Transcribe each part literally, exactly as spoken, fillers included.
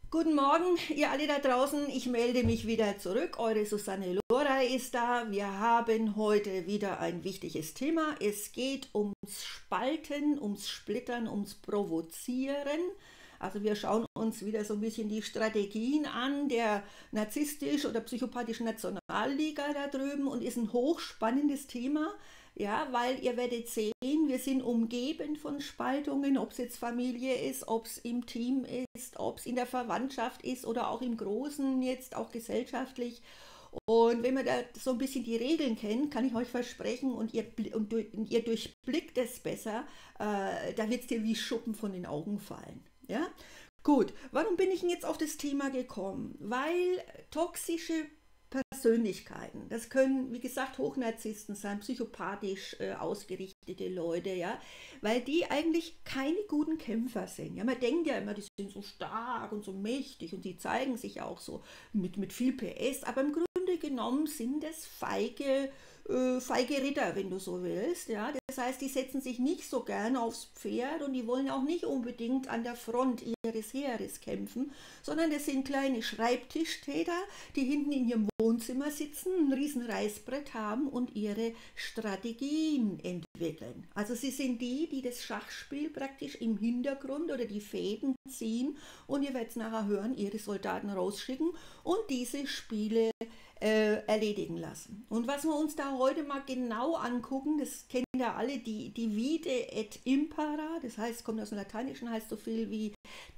Guten Morgen, ihr alle da draußen. Ich melde mich wieder zurück. Eure Susanne Lora ist da. Wir haben heute wieder ein wichtiges Thema. Es geht ums Spalten, ums Splittern, ums Provozieren. Also wir schauen uns wieder so ein bisschen die Strategien an der narzisstisch- oder psychopathischen Nationalliga da drüben und ist ein hochspannendes Thema. Ja, weil ihr werdet sehen, wir sind umgeben von Spaltungen, ob es jetzt Familie ist, ob es im Team ist, ob es in der Verwandtschaft ist oder auch im Großen, jetzt auch gesellschaftlich. Und wenn man da so ein bisschen die Regeln kennt, kann ich euch versprechen, und ihr, und, und ihr durchblickt es besser, äh, da wird es dir wie Schuppen von den Augen fallen. Ja? Gut, warum bin ich denn jetzt auf das Thema gekommen? Weil toxische Persönlichkeiten, das können, wie gesagt, Hochnarzissten sein, psychopathisch äh, ausgerichtete Leute, ja, weil die eigentlich keine guten Kämpfer sind. Ja, man denkt ja immer, die sind so stark und so mächtig und die zeigen sich auch so mit, mit viel P S, aber im Grunde genommen sind es feige, äh, feige Ritter, wenn du so willst. Ja. Das heißt, die setzen sich nicht so gerne aufs Pferd und die wollen auch nicht unbedingt an der Front ihres Heeres kämpfen, sondern das sind kleine Schreibtischtäter, die hinten in ihrem Wohnzimmer sitzen, ein riesen Reißbrett haben und ihre Strategien entwickeln. Also sie sind die, die das Schachspiel praktisch im Hintergrund oder die Fäden ziehen, und ihr werdet es nachher hören, ihre Soldaten rausschicken und diese Spiele äh, erledigen lassen. Und was wir uns da heute mal genau angucken, das kennen ja alle, die Divide et Impera, das heißt, kommt aus dem Lateinischen, heißt so viel wie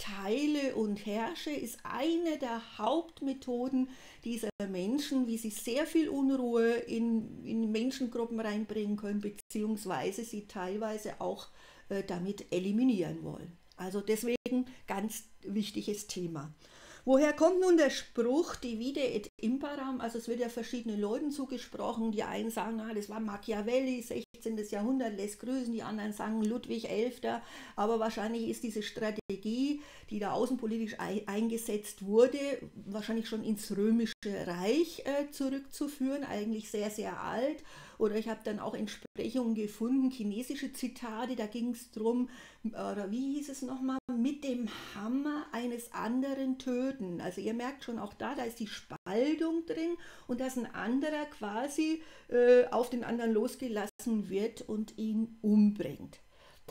Teile und herrsche, ist eine der Hauptmethoden dieser Menschen, wie sie sehr viel Unruhe in, in Menschengruppen reinbringen können, beziehungsweise sie teilweise auch äh, damit eliminieren wollen. Also deswegen ganz wichtiges Thema. Woher kommt nun der Spruch Divide et Impera? Also es wird ja verschiedenen Leuten zugesprochen. Die einen sagen, na, das war Machiavelli, sechzehnten. Jahrhundert, lässt grüßen. Die anderen sagen Ludwig elfter. Aber wahrscheinlich ist diese Strategie, die da außenpolitisch eingesetzt wurde, wahrscheinlich schon ins Römische Reich äh, zurückzuführen. Eigentlich sehr, sehr alt. Oder ich habe dann auch Entsprechungen gefunden, chinesische Zitate, da ging es darum, oder wie hieß es nochmal, mit dem Hammer eines anderen töten. Also ihr merkt schon auch da, da ist die Spaltung drin und dass ein anderer quasi äh, auf den anderen losgelassen wird und ihn umbringt.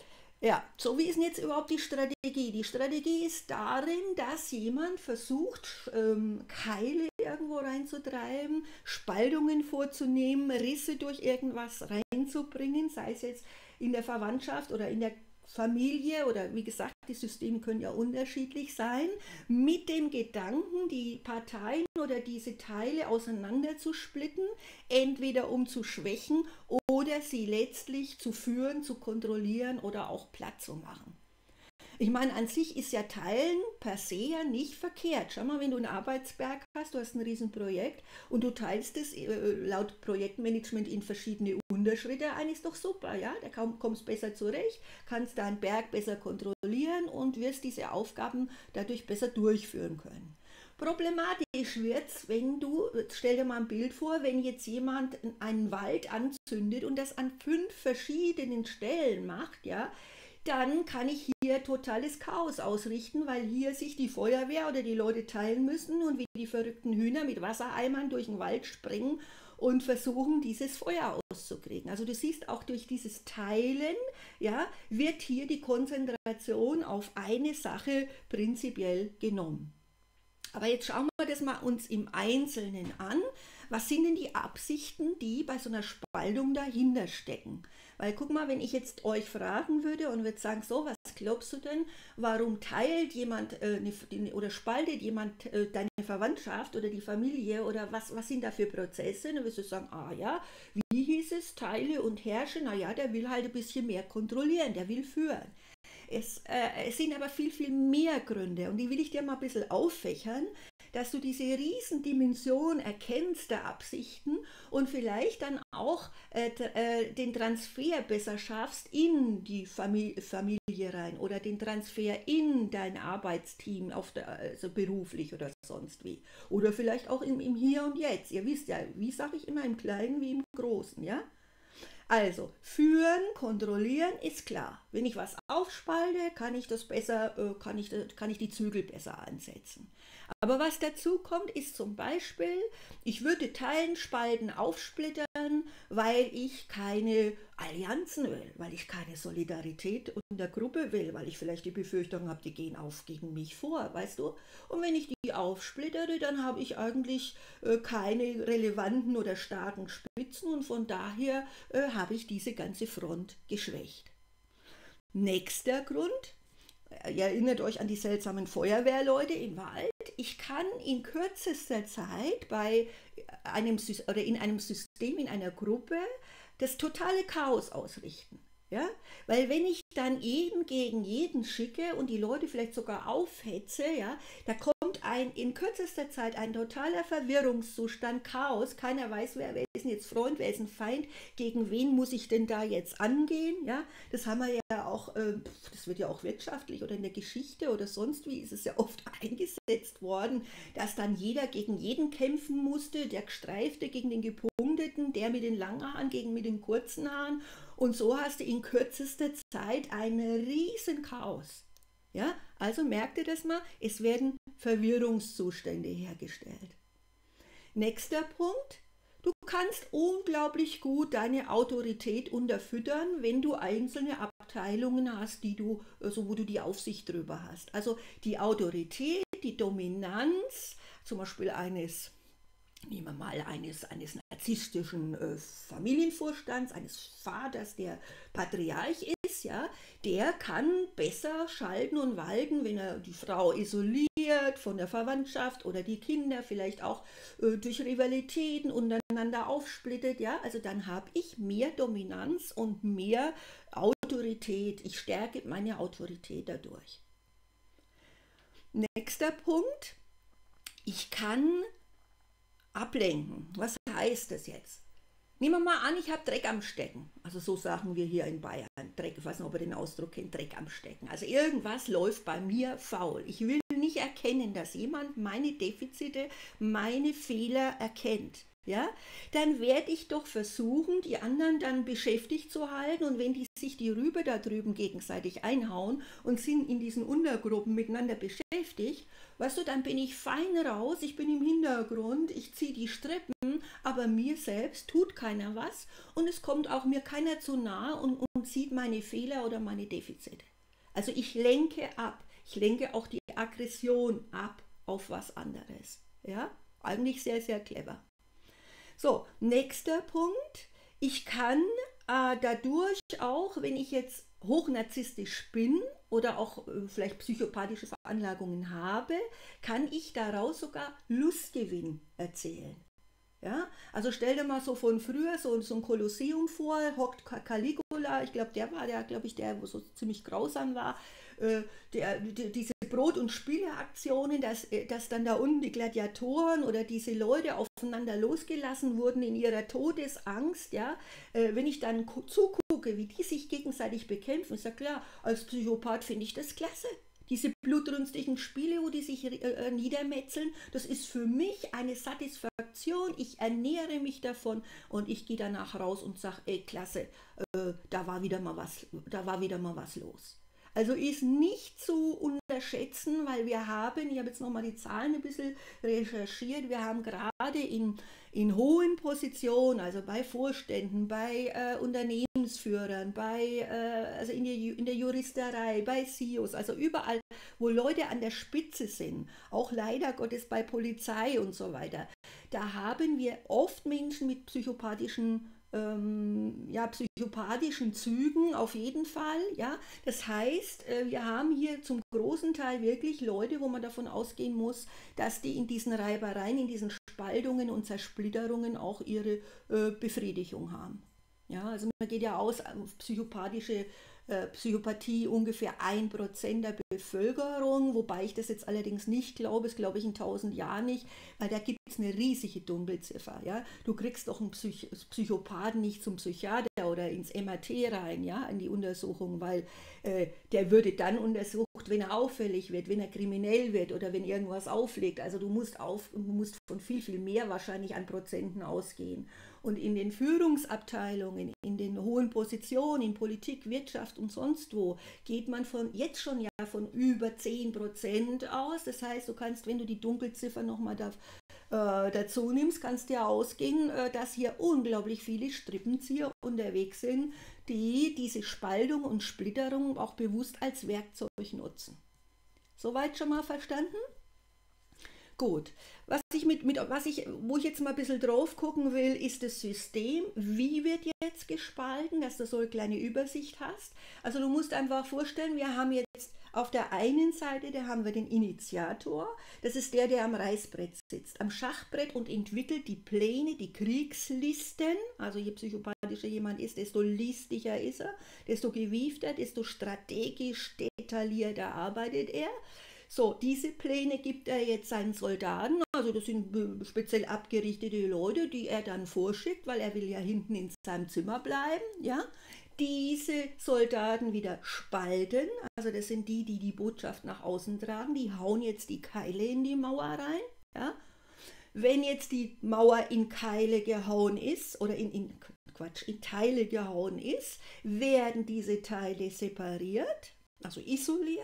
Ja, so wie ist denn jetzt überhaupt die Strategie? Die Strategie ist darin, dass jemand versucht, ähm, Keile irgendwo reinzutreiben, Spaltungen vorzunehmen, Risse durch irgendwas reinzubringen, sei es jetzt in der Verwandtschaft oder in der Familie, oder wie gesagt, die Systeme können ja unterschiedlich sein, mit dem Gedanken, die Parteien oder diese Teile auseinander zu splitten, entweder um zu schwächen oder sie letztlich zu führen, zu kontrollieren oder auch platt zu machen. Ich meine, an sich ist ja Teilen per se ja nicht verkehrt. Schau mal, wenn du einen Arbeitsberg hast, du hast ein Riesenprojekt und du teilst es äh, laut Projektmanagement in verschiedene Unterschritte ein, ist doch super, ja? Da kommst besser zurecht, kannst deinen Berg besser kontrollieren und wirst diese Aufgaben dadurch besser durchführen können. Problematisch wird es, wenn du, stell dir mal ein Bild vor, wenn jetzt jemand einen Wald anzündet und das an fünf verschiedenen Stellen macht, ja, dann kann ich hier totales Chaos ausrichten, weil hier sich die Feuerwehr oder die Leute teilen müssen und wie die verrückten Hühner mit Wassereimern durch den Wald springen und versuchen, dieses Feuer auszukriegen. Also du siehst, auch durch dieses Teilen, ja, wird hier die Konzentration auf eine Sache prinzipiell genommen. Aber jetzt schauen wir das mal uns im Einzelnen an. Was sind denn die Absichten, die bei so einer Spaltung dahinter stecken? Weil guck mal, wenn ich jetzt euch fragen würde und würde sagen, so, was glaubst du denn, warum teilt jemand äh, ne, oder spaltet jemand äh, deine Verwandtschaft oder die Familie, oder was, was sind da für Prozesse? Dann würdest du sagen, ah ja, wie hieß es, teile und herrsche, naja, der will halt ein bisschen mehr kontrollieren, der will führen. Es, äh, es sind aber viel, viel mehr Gründe, und die will ich dir mal ein bisschen auffächern, dass du diese Riesendimension erkennst der Absichten und vielleicht dann auch äh, äh, den Transfer besser schaffst in die Familie, Familie rein oder den Transfer in dein Arbeitsteam, auf der, also beruflich oder sonst wie. Oder vielleicht auch im, im Hier und Jetzt. Ihr wisst ja, wie sage ich immer, im Kleinen wie im Großen, ja? Also, führen, kontrollieren ist klar. Wenn ich was aufspalte, kann ich das besser, äh, kann ich, kann ich die Zügel besser ansetzen. Aber was dazu kommt, ist zum Beispiel, ich würde Teilen, Spalten, aufsplittern, weil ich keine Allianzen will, weil ich keine Solidarität in der Gruppe will, weil ich vielleicht die Befürchtung habe, die gehen auf gegen mich vor, weißt du? Und wenn ich die aufsplittere, dann habe ich eigentlich äh, keine relevanten oder starken Spitzen und von daher äh, habe ich diese ganze Front geschwächt. Nächster Grund. Ihr erinnert euch an die seltsamen Feuerwehrleute im Wald. Ich kann in kürzester Zeit bei einem oder in einem System, in einer Gruppe, das totale Chaos ausrichten. Ja? Weil wenn ich dann jeden gegen jeden schicke und die Leute vielleicht sogar aufhetze, ja, da kommt ein, in kürzester Zeit ein totaler Verwirrungszustand, Chaos. Keiner weiß, wer, wer ist denn jetzt Freund, wer ist ein Feind, gegen wen muss ich denn da jetzt angehen. Ja? Das haben wir ja auch, äh, das wird ja auch wirtschaftlich oder in der Geschichte oder sonst wie ist es ja oft eingesetzt worden, dass dann jeder gegen jeden kämpfen musste, der Gestreifte gegen den Gepunkteten, der mit den langen Haaren gegen mit den kurzen Haaren. Und so hast du in kürzester Zeit ein riesen Chaos. Ja? Also merkt ihr das mal, es werden Verwirrungszustände hergestellt. Nächster Punkt, du kannst unglaublich gut deine Autorität unterfüttern, wenn du einzelne Abteilungen hast, die du, also wo du die Aufsicht drüber hast. Also die Autorität, die Dominanz, zum Beispiel eines Nehmen wir mal eines, eines narzisstischen äh, Familienvorstands, eines Vaters, der Patriarch ist, ja, der kann besser schalten und walten, wenn er die Frau isoliert von der Verwandtschaft oder die Kinder vielleicht auch äh, durch Rivalitäten untereinander aufsplittet, ja, also dann habe ich mehr Dominanz und mehr Autorität. Ich stärke meine Autorität dadurch. Nächster Punkt, ich kann ablenken. Was heißt das jetzt? Nehmen wir mal an, ich habe Dreck am Stecken. Also so sagen wir hier in Bayern. Dreck, ich weiß nicht, ob ihr den Ausdruck kennt, Dreck am Stecken. Also irgendwas läuft bei mir faul. Ich will nicht erkennen, dass jemand meine Defizite, meine Fehler erkennt. Ja, dann werde ich doch versuchen, die anderen dann beschäftigt zu halten und wenn die sich die Rübe da drüben gegenseitig einhauen und sind in diesen Untergruppen miteinander beschäftigt, weißt du, dann bin ich fein raus, ich bin im Hintergrund, ich ziehe die Strippen, aber mir selbst tut keiner was und es kommt auch mir keiner zu nahe und, und sieht meine Fehler oder meine Defizite. Also ich lenke ab, ich lenke auch die Aggression ab auf was anderes. Ja, eigentlich sehr, sehr clever. So, nächster Punkt. Ich kann äh, dadurch auch, wenn ich jetzt hochnarzisstisch bin oder auch äh, vielleicht psychopathische Veranlagungen habe, kann ich daraus sogar Lustgewinn erzählen. Ja, also stell dir mal so von früher so, so ein Kolosseum vor, hockt Caligula, ich glaube, der war der, glaube ich, der, wo so ziemlich grausam war, äh, der, die, diese Brot- und Spieleaktionen, dass, dass dann da unten die Gladiatoren oder diese Leute aufeinander losgelassen wurden in ihrer Todesangst, ja, äh, wenn ich dann zugucke, wie die sich gegenseitig bekämpfen, ist ja klar, als Psychopath finde ich das klasse. Diese blutrünstigen Spiele, wo die sich äh, niedermetzeln, das ist für mich eine Satisfaktion. Ich ernähre mich davon und ich gehe danach raus und sage, ey, klasse, äh, da war wieder mal was, da war wieder mal was los. Also ist nicht zu unterschätzen, weil wir haben, ich habe jetzt nochmal die Zahlen ein bisschen recherchiert, wir haben gerade in, in hohen Positionen, also bei Vorständen, bei äh, Unternehmensführern, bei, äh, also in der, in der Juristerei, bei C E Os, also überall, wo Leute an der Spitze sind, auch leider Gottes bei Polizei und so weiter, da haben wir oft Menschen mit psychopathischen Ähm, ja, psychopathischen Zügen auf jeden Fall, ja, das heißt, äh, wir haben hier zum großen Teil wirklich Leute, wo man davon ausgehen muss, dass die in diesen Reibereien, in diesen Spaltungen und Zersplitterungen auch ihre äh, Befriedigung haben. Ja, also man geht ja aus auf psychopathische äh, Psychopathie ungefähr ein Prozent der Bevölkerung, wobei ich das jetzt allerdings nicht glaube, das glaube ich in tausend Jahren nicht, weil da gibt es eine riesige Dunkelziffer. Ja? Du kriegst doch einen Psych Psychopathen nicht zum Psychiater oder ins M R T rein, ja, in die Untersuchung, weil äh, der würde dann untersucht wenn er auffällig wird, wenn er kriminell wird oder wenn irgendwas auflegt. Also du musst, auf, du musst von viel, viel mehr wahrscheinlich an Prozenten ausgehen. Und in den Führungsabteilungen, in den hohen Positionen, in Politik, Wirtschaft und sonst wo, geht man von jetzt schon ja von über zehn Prozent aus. Das heißt, du kannst, wenn du die Dunkelziffer nochmal da, äh, dazu nimmst, kannst du ja ausgehen, äh, dass hier unglaublich viele Strippenzieher unterwegs sind, die diese Spaltung und Splitterung auch bewusst als Werkzeug nutzen. Soweit schon mal verstanden? Gut, was ich mit, mit was ich, wo ich jetzt mal ein bisschen drauf gucken will, ist das System. Wie wird jetzt gespalten, dass du so eine kleine Übersicht hast? Also du musst einfach vorstellen, wir haben jetzt auf der einen Seite, da haben wir den Initiator, das ist der, der am Reißbrett sitzt, am Schachbrett und entwickelt die Pläne, die Kriegslisten. Also je psychopathischer jemand ist, desto listiger ist er, desto gewiefter, desto strategisch detaillierter arbeitet er. So, diese Pläne gibt er jetzt seinen Soldaten, also das sind speziell abgerichtete Leute, die er dann vorschickt, weil er will ja hinten in seinem Zimmer bleiben, ja. Diese Soldaten wieder spalten, also das sind die, die die Botschaft nach außen tragen, die hauen jetzt die Keile in die Mauer rein, ja. Wenn jetzt die Mauer in Keile gehauen ist, oder in, in, Quatsch, in Teile gehauen ist, werden diese Teile separiert, also isoliert.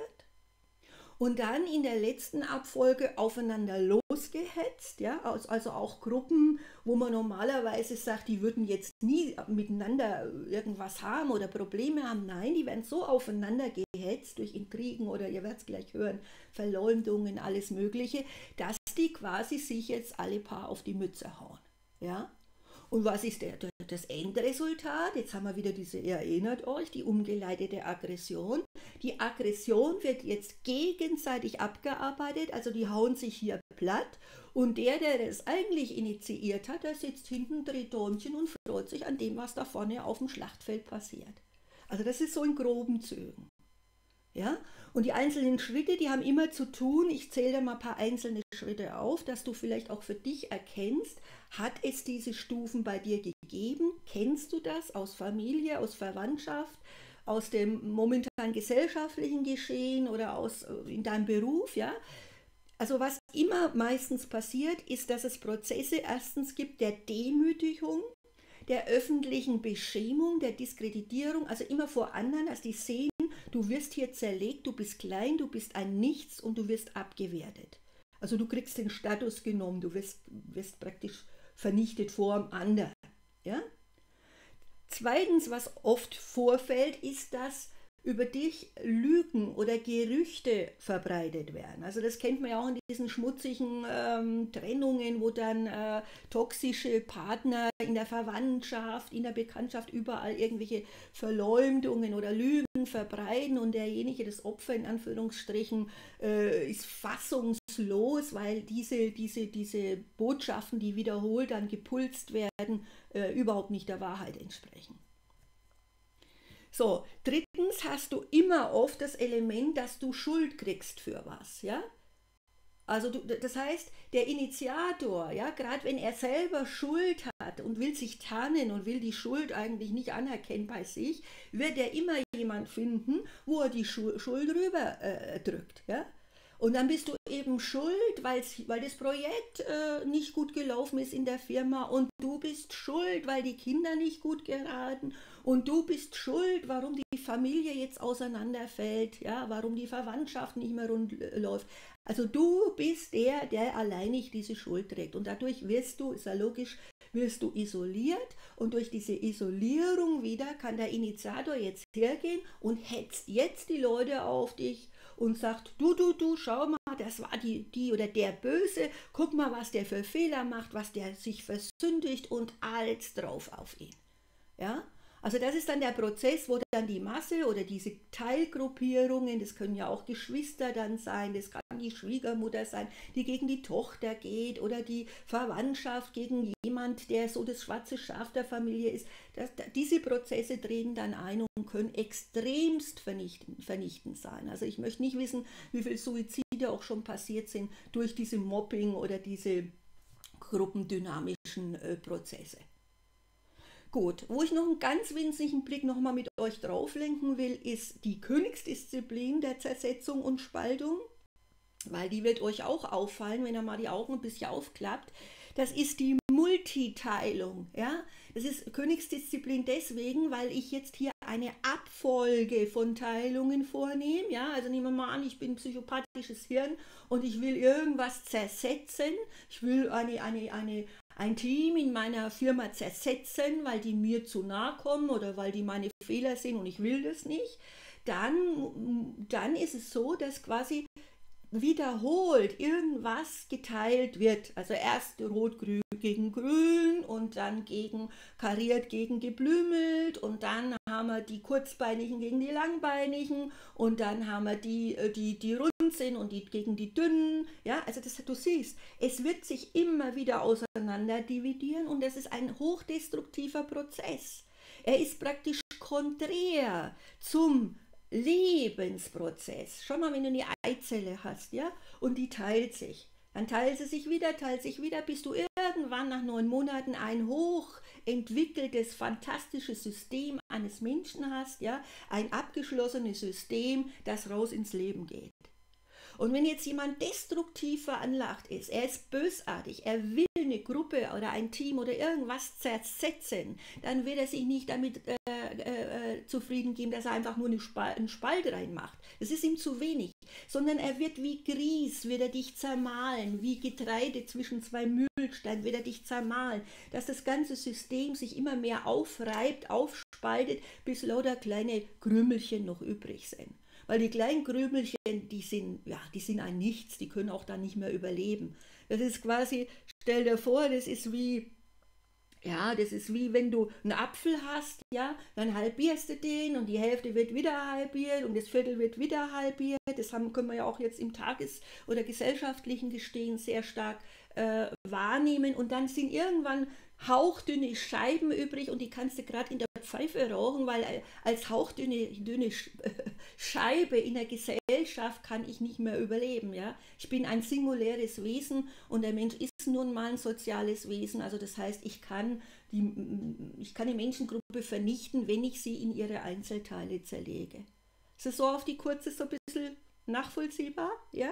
Und dann in der letzten Abfolge aufeinander losgehetzt, ja, also auch Gruppen, wo man normalerweise sagt, die würden jetzt nie miteinander irgendwas haben oder Probleme haben. Nein, die werden so aufeinander gehetzt durch Intrigen oder, ihr werdet es gleich hören, Verleumdungen, alles Mögliche, dass die quasi sich jetzt alle Paar auf die Mütze hauen. Ja? Und was ist der, das Endresultat? Jetzt haben wir wieder diese, ihr erinnert euch, die umgeleitete Aggression. Die Aggression wird jetzt gegenseitig abgearbeitet, also die hauen sich hier platt. Und der, der das eigentlich initiiert hat, der sitzt hinten, dreht Däumchen und freut sich an dem, was da vorne auf dem Schlachtfeld passiert. Also das ist so in groben Zügen. Ja? Und die einzelnen Schritte, die haben immer zu tun, ich zähle da mal ein paar einzelne Schritte auf, dass du vielleicht auch für dich erkennst, hat es diese Stufen bei dir gegeben? Kennst du das aus Familie, aus Verwandtschaft, aus dem momentan gesellschaftlichen Geschehen oder aus, in deinem Beruf? Ja? Also was immer meistens passiert, ist, dass es Prozesse erstens gibt der Demütigung, der öffentlichen Beschämung, der Diskreditierung, also immer vor anderen, dass die sehen, du wirst hier zerlegt, du bist klein, du bist ein Nichts und du wirst abgewertet. Also du kriegst den Status genommen, du wirst, wirst praktisch vernichtet vor dem anderen. Ja? Zweitens, was oft vorfällt, ist, dass über dich Lügen oder Gerüchte verbreitet werden. Also das kennt man ja auch in diesen schmutzigen ähm, Trennungen, wo dann äh, toxische Partner in der Verwandtschaft, in der Bekanntschaft überall irgendwelche Verleumdungen oder Lügen verbreiten und derjenige, das Opfer in Anführungsstrichen, äh, ist fassungslos, weil diese, diese, diese Botschaften, die wiederholt dann gepulst werden, äh, überhaupt nicht der Wahrheit entsprechen. So, drittens hast du immer oft das Element, dass du Schuld kriegst für was, ja? Also du, das heißt, der Initiator, ja, gerade wenn er selber Schuld hat und will sich tarnen und will die Schuld eigentlich nicht anerkennen bei sich, wird er immer jemand finden, wo er die Schuld rüber äh, drückt, ja? Und dann bist du eben schuld, weil das Projekt äh, nicht gut gelaufen ist in der Firma und du bist schuld, weil die Kinder nicht gut geraten und du bist schuld, warum die Familie jetzt auseinanderfällt, ja, warum die Verwandtschaft nicht mehr rund läuft. Also du bist der, der alleinig diese Schuld trägt und dadurch wirst du, ist ja logisch, wirst du isoliert und durch diese Isolierung wieder kann der Initiator jetzt hergehen und hetzt jetzt die Leute auf dich und sagt, du, du, du, schau mal, das war die, die oder der Böse, guck mal, was der für Fehler macht, was der sich versündigt und alles drauf auf ihn. Ja? Also das ist dann der Prozess, wo dann die Masse oder diese Teilgruppierungen, das können ja auch Geschwister dann sein, das kann die Schwiegermutter sein, die gegen die Tochter geht oder die Verwandtschaft gegen jemand, der so das schwarze Schaf der Familie ist. Das, diese Prozesse treten dann ein und können extremst vernichtend, vernichtend sein. Also ich möchte nicht wissen, wie viele Suizide auch schon passiert sind durch diese Mobbing oder diese gruppendynamischen äh, Prozesse. Gut, wo ich noch einen ganz winzigen Blick nochmal mit euch drauf lenken will, ist die Königsdisziplin der Zersetzung und Spaltung, weil die wird euch auch auffallen, wenn ihr mal die Augen ein bisschen aufklappt. Das ist die Multiteilung. Ja? Das ist Königsdisziplin deswegen, weil ich jetzt hier eine Abfolge von Teilungen vornehme. Ja? Also nehmen wir mal an, ich bin ein psychopathisches Hirn und ich will irgendwas zersetzen. Ich will eine, eine, eine, ein Team in meiner Firma zersetzen, weil die mir zu nahe kommen oder weil die meine Fehler sehen und ich will das nicht. Dann, dann ist es so, dass quasi wiederholt irgendwas geteilt wird. Also erst rot-grün gegen grün und dann gegen kariert gegen geblümelt und dann haben wir die kurzbeinigen gegen die langbeinigen und dann haben wir die, die, die rund sind und die gegen die dünnen. Ja, also das, du siehst, es wird sich immer wieder auseinander dividieren und das ist ein hochdestruktiver Prozess. Er ist praktisch konträr zum Lebensprozess. Schau mal, wenn du eine Eizelle hast, ja, und die teilt sich, dann teilt sie sich wieder, teilt sich wieder, bis du irgendwann nach neun Monaten ein hochentwickeltes, fantastisches System eines Menschen hast, ja, ein abgeschlossenes System, das raus ins Leben geht. Und wenn jetzt jemand destruktiv veranlagt ist, er ist bösartig, er will eine Gruppe oder ein Team oder irgendwas zersetzen, dann wird er sich nicht damit äh, äh, zufrieden geben, dass er einfach nur eine Spal einen Spalt reinmacht. Das ist ihm zu wenig, sondern er wird wie Grieß, wird er dich zermahlen, wie Getreide zwischen zwei Mühlsteinen wird er dich zermahlen, dass das ganze System sich immer mehr aufreibt, aufspaltet, bis lauter kleine Krümelchen noch übrig sind. Weil die kleinen Krümelchen, die sind, ja, die sind ein Nichts, die können auch dann nicht mehr überleben. Das ist quasi, stell dir vor, das ist wie, ja, das ist wie wenn du einen Apfel hast, ja, dann halbierst du den und die Hälfte wird wieder halbiert und das Viertel wird wieder halbiert. Das haben, können wir ja auch jetzt im Tages- oder gesellschaftlichen Gestehen sehr stark äh, wahrnehmen und dann sind irgendwann hauchdünne Scheiben übrig und die kannst du gerade in der Pfeife rauchen, weil als hauchdünne dünne Scheibe in der Gesellschaft kann ich nicht mehr überleben. Ja? Ich bin ein singuläres Wesen und der Mensch ist nun mal ein soziales Wesen. Also das heißt, ich kann die, ich kann die Menschengruppe vernichten, wenn ich sie in ihre Einzelteile zerlege. Ist das so auf die Kurze so ein bisschen nachvollziehbar? Ja?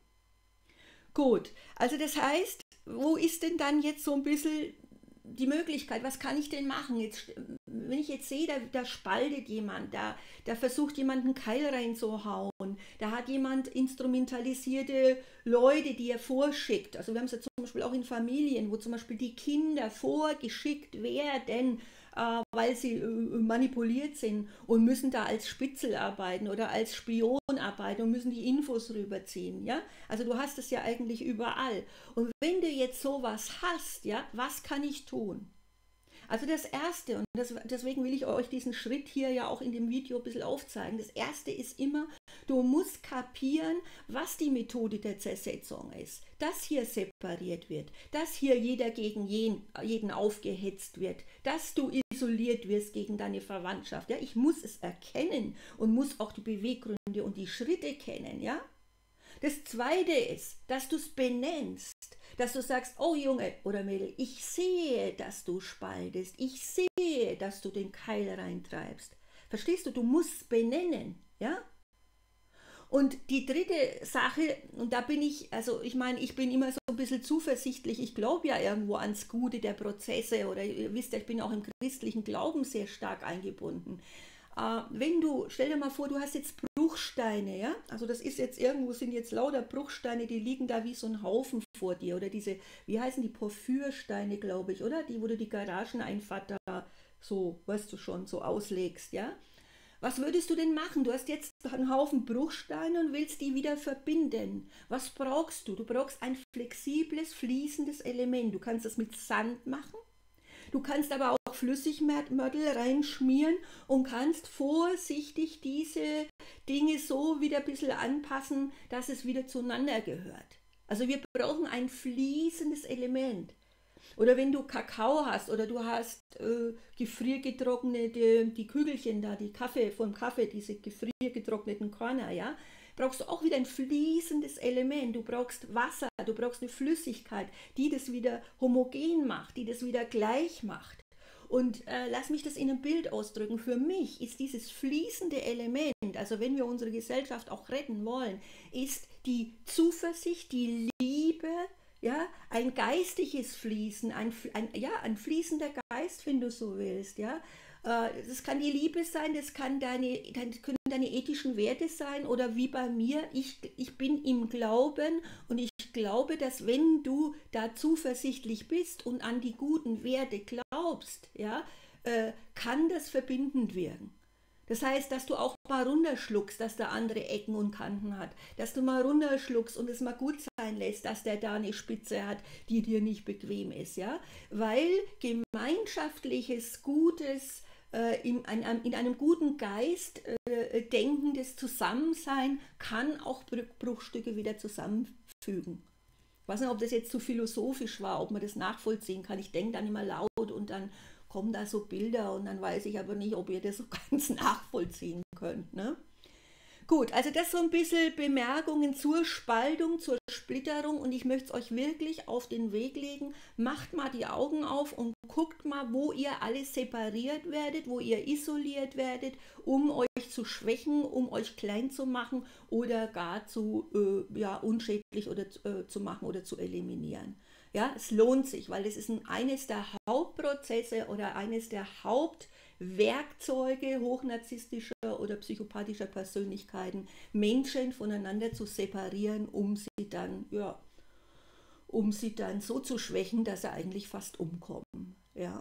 Gut, also das heißt, wo ist denn dann jetzt so ein bisschen die Möglichkeit, was kann ich denn machen? Jetzt, wenn ich jetzt sehe, da, da spaltet jemand, da, da versucht jemand einen Keil reinzuhauen, da hat jemand instrumentalisierte Leute, die er vorschickt. Also wir haben es ja zum Beispiel auch in Familien, wo zum Beispiel die Kinder vorgeschickt werden, äh, weil sie äh, manipuliert sind und müssen da als Spitzel arbeiten oder als Spion arbeiten und müssen die Infos rüberziehen. Ja? Also du hast es ja eigentlich überall. Und wenn du jetzt sowas hast, ja, was kann ich tun? Also das Erste, und das, deswegen will ich euch diesen Schritt hier ja auch in dem Video ein bisschen aufzeigen, das Erste ist immer, du musst kapieren, was die Methode der Zersetzung ist. Dass hier separiert wird, dass hier jeder gegen jeden, jeden aufgehetzt wird, dass du isoliert wirst gegen deine Verwandtschaft. Ja? Ich muss es erkennen und muss auch die Beweggründe und die Schritte kennen. Ja? Das Zweite ist, dass du es benennst, dass du sagst, oh Junge oder Mädel, ich sehe, dass du spaltest, ich sehe, dass du den Keil reintreibst. Verstehst du? Du musst benennen, ja? Und die dritte Sache, und da bin ich, also ich meine, ich bin immer so ein bisschen zuversichtlich, ich glaube ja irgendwo ans Gute der Prozesse oder ihr wisst ja, ich bin auch im christlichen Glauben sehr stark eingebunden. Äh, wenn du, stell dir mal vor, du hast jetzt Bruchsteine, ja, also das ist jetzt irgendwo, sind jetzt lauter Bruchsteine, die liegen da wie so ein Haufen vor dir oder diese, wie heißen die, Porphyrsteine, glaube ich, oder? Die, wo du die Garageneinfahrt da so, weißt du schon, so auslegst, ja. Was würdest du denn machen? Du hast jetzt einen Haufen Bruchsteine und willst die wieder verbinden. Was brauchst du? Du brauchst ein flexibles, fließendes Element. Du kannst das mit Sand machen. Du kannst aber auch Flüssigmörtel reinschmieren und kannst vorsichtig diese Dinge so wieder ein bisschen anpassen, dass es wieder zueinander gehört. Also wir brauchen ein fließendes Element. Oder wenn du Kakao hast oder du hast äh, gefriergetrocknete, die Kügelchen da, die Kaffee vom Kaffee, diese gefriergetrockneten Körner, ja, brauchst du auch wieder ein fließendes Element. Du brauchst Wasser, du brauchst eine Flüssigkeit, die das wieder homogen macht, die das wieder gleich macht. Und äh, lass mich das in einem Bild ausdrücken. Für mich ist dieses fließende Element, also wenn wir unsere Gesellschaft auch retten wollen, ist die Zuversicht, die Liebe, ja, ein geistiges Fließen, ein, ein, ja, ein fließender Geist, wenn du so willst, ja. Das kann die Liebe sein, das kann deine, das können deine ethischen Werte sein oder wie bei mir, ich, ich bin im Glauben und ich glaube, dass wenn du da zuversichtlich bist und an die guten Werte glaubst, ja, äh, kann das verbindend wirken. Das heißt, dass du auch mal runterschluckst, dass der andere Ecken und Kanten hat, dass du mal runterschluckst und es mal gut sein lässt, dass der da eine Spitze hat, die dir nicht bequem ist, ja, weil gemeinschaftliches, gutes, In einem, in einem guten Geist äh, denkendes Zusammensein kann auch Bruchstücke wieder zusammenfügen. Ich weiß nicht, ob das jetzt zu philosophisch war, ob man das nachvollziehen kann. Ich denke dann immer laut und dann kommen da so Bilder und dann weiß ich aber nicht, ob ihr das so ganz nachvollziehen könnt. Ne? Gut, also das so ein bisschen Bemerkungen zur Spaltung, zur Splitterung und ich möchte es euch wirklich auf den Weg legen. Macht mal die Augen auf und guckt mal, wo ihr alles separiert werdet, wo ihr isoliert werdet, um euch zu schwächen, um euch klein zu machen oder gar zu äh, ja, unschädlich oder äh, zu machen oder zu eliminieren. Ja, es lohnt sich, weil es ist ein, eines der Hauptprozesse oder eines der Hauptwerkzeuge hochnarzisstischer oder psychopathischer Persönlichkeiten, Menschen voneinander zu separieren, um sie dann, ja, um sie dann so zu schwächen, dass sie eigentlich fast umkommen. Ja.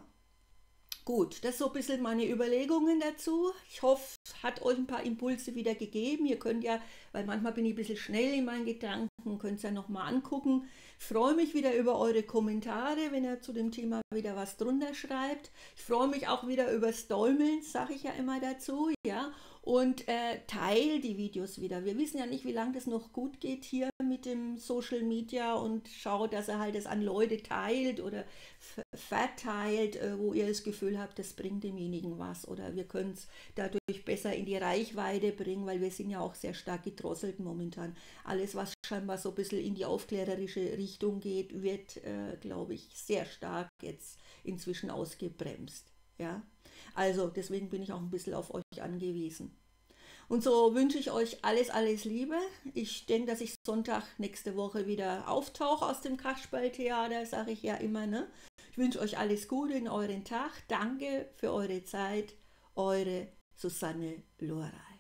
Gut, das ist so ein bisschen meine Überlegungen dazu. Ich hoffe, es hat euch ein paar Impulse wieder gegeben. Ihr könnt ja, weil manchmal bin ich ein bisschen schnell in meinen Gedanken, könnt es ja nochmal angucken. Ich freue mich wieder über eure Kommentare, wenn ihr zu dem Thema wieder was drunter schreibt. Ich freue mich auch wieder über das Däumeln, sage ich ja immer dazu, ja. Und äh, teil die Videos wieder. Wir wissen ja nicht, wie lange das noch gut geht hier mit dem Social Media und schaut, dass er halt das an Leute teilt oder verteilt, äh, wo ihr das Gefühl habt, das bringt demjenigen was oder wir können es dadurch besser in die Reichweite bringen, weil wir sind ja auch sehr stark gedrosselt momentan. Alles, was scheinbar so ein bisschen in die aufklärerische Richtung geht, wird, äh, glaube ich, sehr stark jetzt inzwischen ausgebremst. Ja? Also deswegen bin ich auch ein bisschen auf euch angewiesen. Und so wünsche ich euch alles, alles Liebe. Ich denke, dass ich Sonntag nächste Woche wieder auftauche aus dem Kasperltheater, sage ich ja immer. Ne? Ich wünsche euch alles Gute in euren Tag. Danke für eure Zeit. Eure Susanne Lorey.